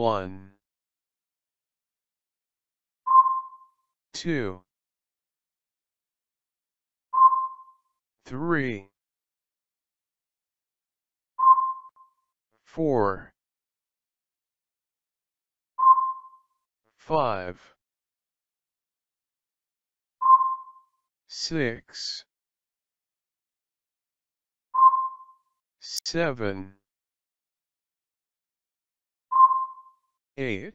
1, 2, 3, 4, 5, 6, 7, 8,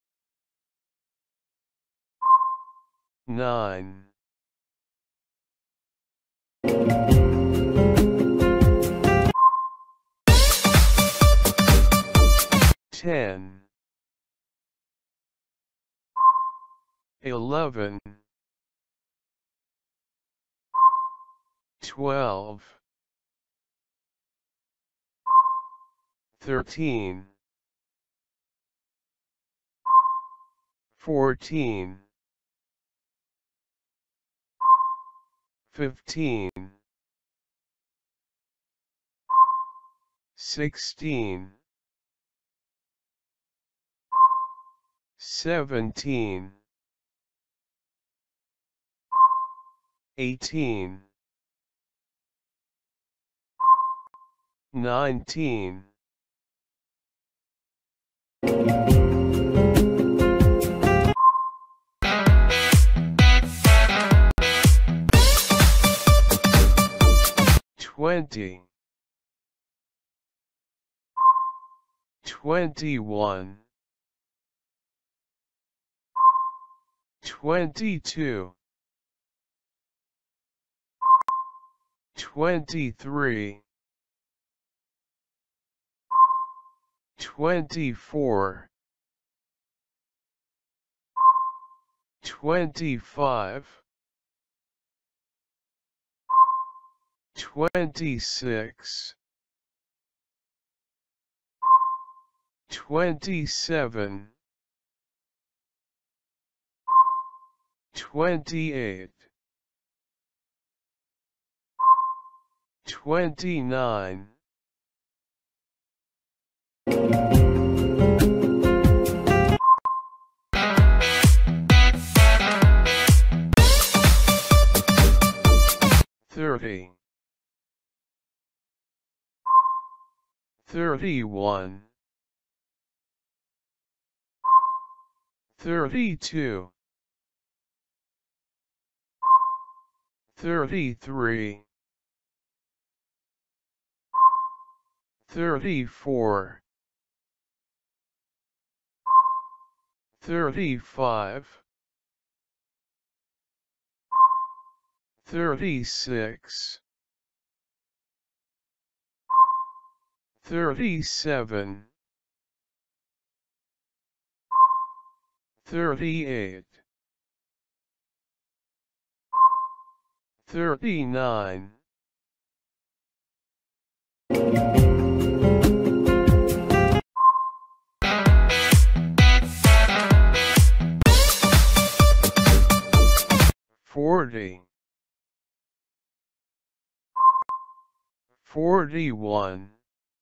9, 10, 11, 12, 13, 14, 15, 16, 17, 18, 19, 20, 21, 22, 23, 24, 25, 26, 27, 28, 29, 30, 31, 32, 33, 34, 35, 36, 37, 38, 39, 40, 41,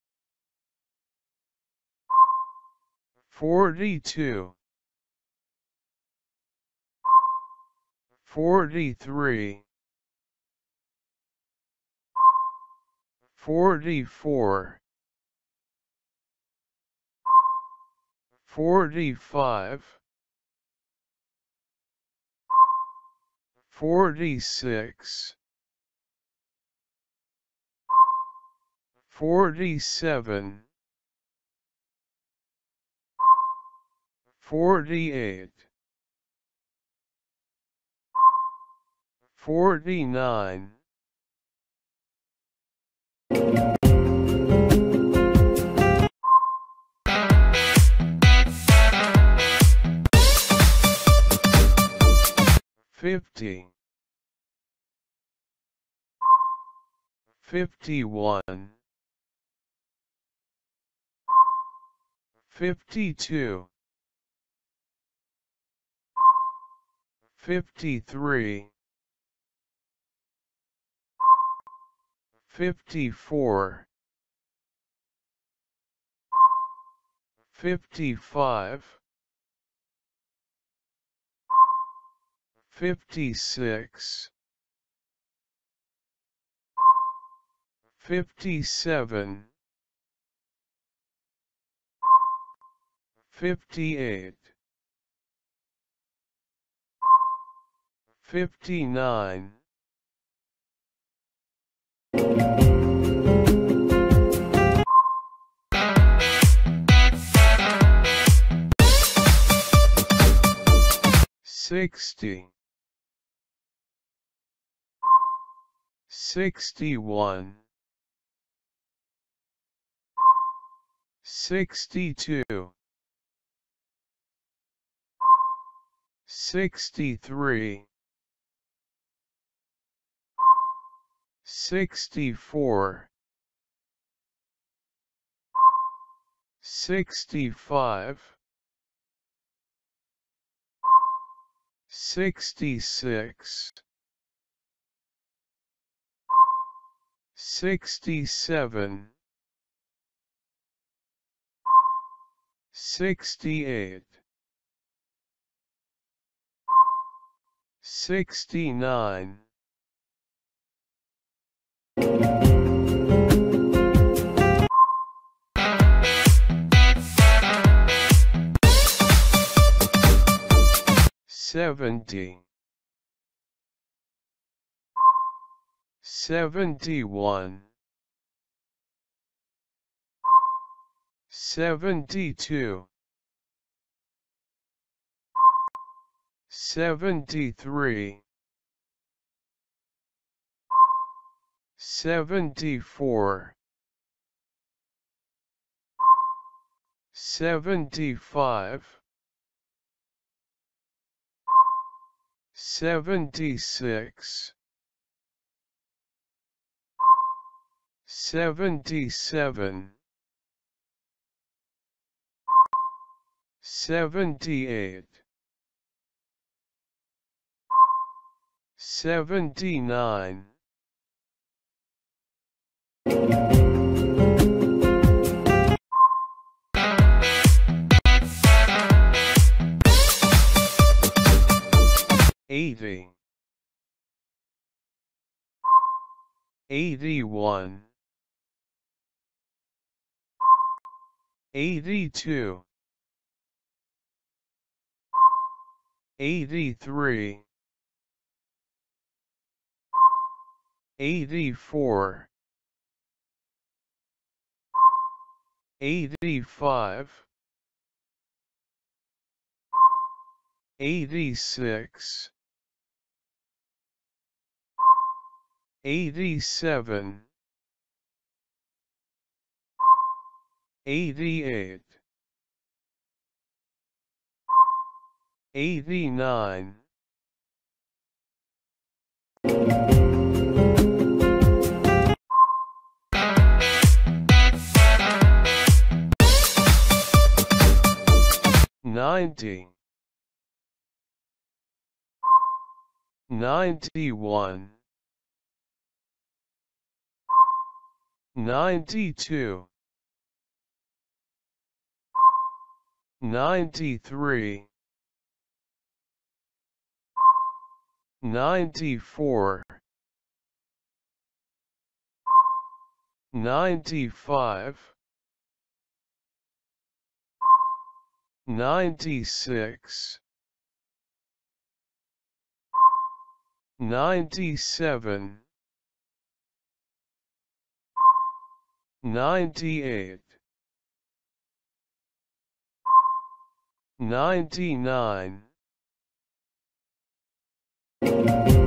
42, 43, 44, 45, 46, 47, 48, 49, 50, 51, 52, 53, 54, 55, 56, 57, 58, 59, 60, 61, 62, 63, 64, 65, 66, 67, 68, 69, 70, 71, 72, 73, 74, 75, 76, 77, 78, 79, 80, 81, 82, 83, 84, 85, 86, 87, 88, 89, 90, 91, 92, 93, 94, 95, 96, 97, 98, 99.